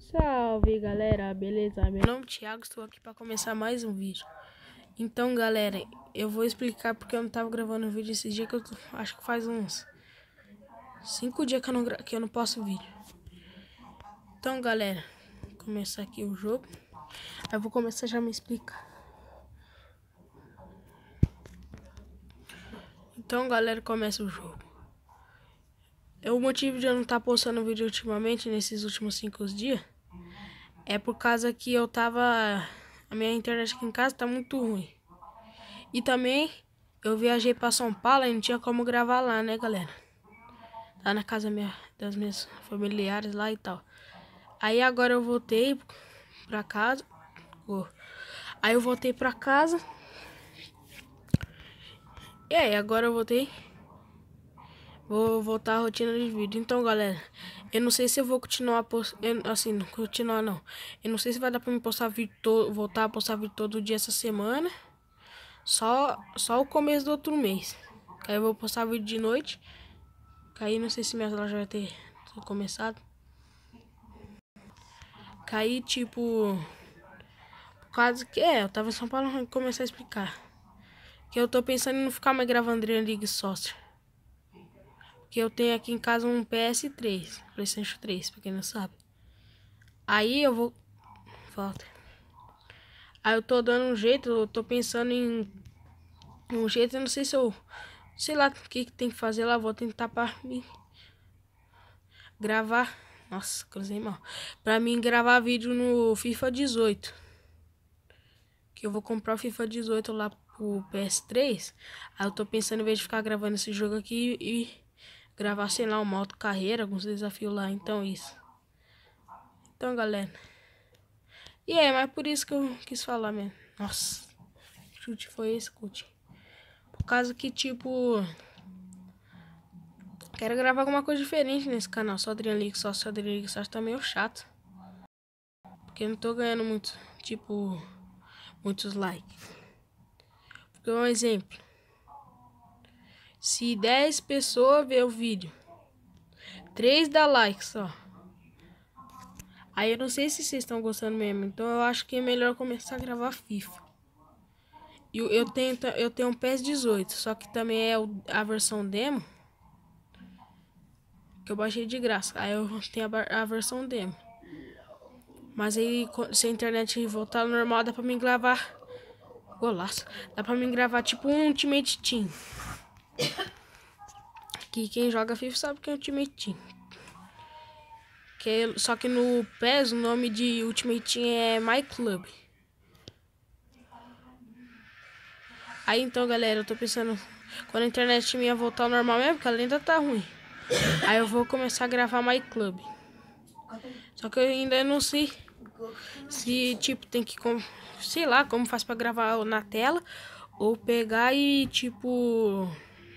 Salve galera, beleza? Meu nome é Thiago, estou aqui para começar mais um vídeo. Então galera, eu vou explicar porque eu não tava gravando vídeo esses dias, que eu acho que faz uns 5 dias que eu não posto vídeo. Então galera, vou começar aqui o jogo. Aí eu vou começar já a me explicar. Então galera, começa o jogo. O motivo de eu não estar postando vídeo ultimamente, nesses últimos 5 dias, é por causa que eu tava... A minha internet aqui em casa tá muito ruim. E também eu viajei pra São Paulo e não tinha como gravar lá, né, galera? Tá na casa das minhas familiares lá e tal. Aí agora eu voltei pra casa. Aí eu voltei pra casa. E aí, agora eu voltei. Vou voltar à rotina de vídeo. Então, galera, eu não sei se eu vou continuar assim, não continuar não. Eu não sei se vai dar pra me postar vídeo voltar a postar vídeo todo dia essa semana. Só o começo do outro mês. Aí eu vou postar vídeo de noite. Aí não sei se minha aula já vai ter começado. Caí tipo... Por causa que... eu tava em São Paulo e comecei a explicar. Que eu tô pensando em não ficar mais gravando Dream League Soccer. Que eu tenho aqui em casa um PS3, PlayStation 3, pra quem não sabe. Aí eu vou... Falta. Aí eu tô dando um jeito, eu tô pensando em... Um jeito, eu não sei se eu... Sei lá o que tem que fazer lá, vou tentar pra mim... Gravar... Nossa, cruzei mal. Pra mim gravar vídeo no FIFA 18. Que eu vou comprar o FIFA 18 lá pro PS3. Aí eu tô pensando, em vez de ficar gravando esse jogo aqui e gravar, sei lá, uma auto carreira, alguns desafios lá. Então isso. Então, galera. E é, mas por isso que eu quis falar mesmo. Nossa. Que chute foi esse, Cut? Por causa que, tipo... Quero gravar alguma coisa diferente nesse canal. Só Dream League, só Dream League, só tá meio chato. Porque eu não tô ganhando muito, tipo... Muitos likes. Porque um exemplo. Se 10 pessoas ver o vídeo, 3 dá like só. Aí eu não sei se vocês estão gostando mesmo. Então eu acho que é melhor começar a gravar FIFA. E eu tenho um PES 18. Só que também é a versão demo. Que eu baixei de graça. Aí eu tenho a versão demo. Mas aí se a internet voltar ao normal, dá pra mim gravar. Golaço. Dá pra mim gravar tipo um Ultimate Team. Que quem joga FIFA sabe que é Ultimate Team. Só que no PES o nome de Ultimate Team é My Club. Aí então, galera, eu tô pensando, quando a internet minha voltar ao normal mesmo, porque ela ainda tá ruim. Aí eu vou começar a gravar My Club. Só que eu ainda não sei se, tipo, tem que... Sei lá como faz pra gravar na tela. Ou pegar e, tipo...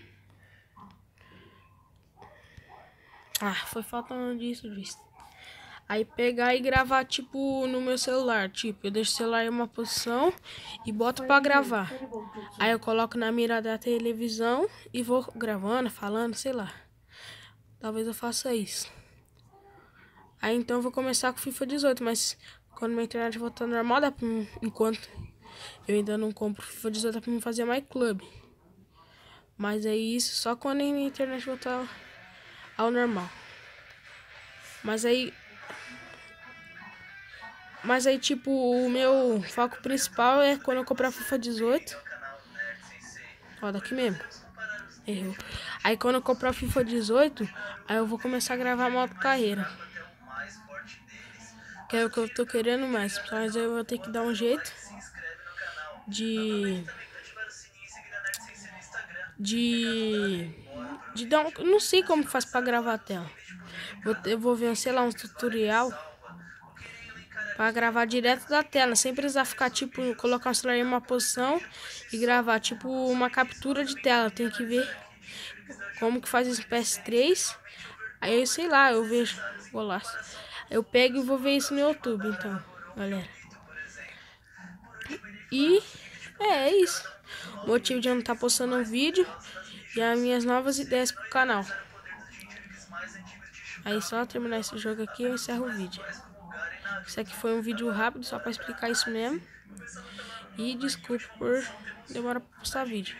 foi faltando disso, disso. Aí pegar e gravar, tipo, no meu celular. Tipo, eu deixo o celular em uma posição e boto pra gravar. Aí eu coloco na mira da televisão e vou gravando, falando, sei lá. Talvez eu faça isso. Aí então eu vou começar com FIFA 18, mas quando minha internet voltar normal, dá pra mim, enquanto eu ainda não compro FIFA 18, dá pra mim fazer My Club. Mas é isso só quando a minha internet voltar ao normal. Mas aí, tipo, o meu foco principal é quando eu comprar FIFA 18. Ó, daqui mesmo. Errou. Aí quando eu comprar o FIFA 18, aí eu vou começar a gravar moto carreira. Que é o que eu tô querendo mais. Mas eu vou ter que dar um jeito de dar um... Não sei como faz pra gravar a tela. Eu vou ver, sei lá, um tutorial pra gravar direto da tela, sem precisar ficar, tipo, colocar o celular em uma posição e gravar, tipo, uma captura de tela. Tem que ver como que faz esse PS3. Aí, sei lá, eu vejo. Golaço. Eu pego e vou ver isso no YouTube, então, galera. E é isso. O motivo de eu não estar postando um vídeo e as minhas novas ideias pro canal. Aí só terminar esse jogo aqui eu encerro o vídeo. Isso aqui foi um vídeo rápido, só pra explicar isso mesmo. E desculpe por demorar pra postar vídeo.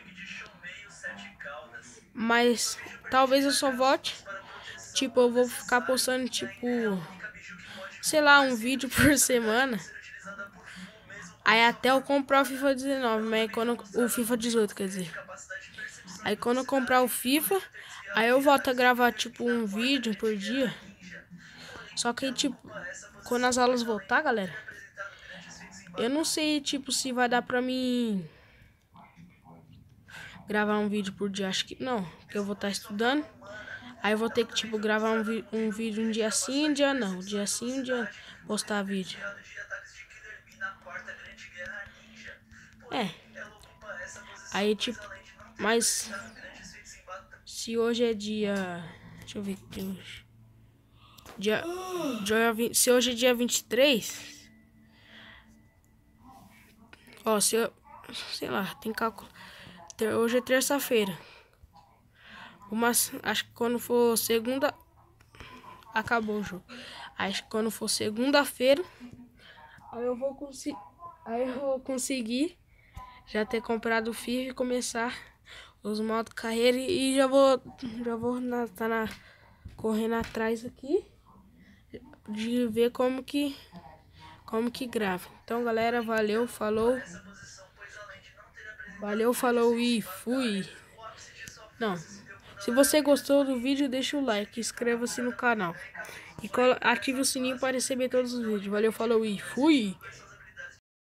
Mas talvez eu só volte. Tipo, eu vou ficar postando, tipo, sei lá, um vídeo por semana. Aí até eu comprar o FIFA 19, mas quando o FIFA 18, quer dizer. Aí quando eu comprar o FIFA, aí eu volto a gravar, tipo, um vídeo por dia. Só que, tipo, quando as aulas voltar, galera, eu não sei, tipo, se vai dar pra mim gravar um vídeo por dia. Acho que não, porque eu vou estar estudando. Aí eu vou ter que, tipo, gravar um vídeo um dia sim, um dia não. Um dia sim, um dia postar vídeo. É. Aí, tipo, mas se hoje é dia... Deixa eu ver aqui hoje. Se hoje é dia 23... Ó, se eu... Sei lá, tem cálculo. Hoje é terça-feira. Acho que quando for segunda... Acabou o jogo. Acho que quando for segunda-feira... Aí eu vou conseguir já ter comprado o FIFA e começar os modos carreira. E já vou correndo atrás aqui de ver como que grava. Então, galera, valeu, falou. Valeu, falou e fui. Não. Se você gostou do vídeo, deixa o like, inscreva-se no canal e ative o sininho para receber todos os vídeos. Valeu, falou e fui.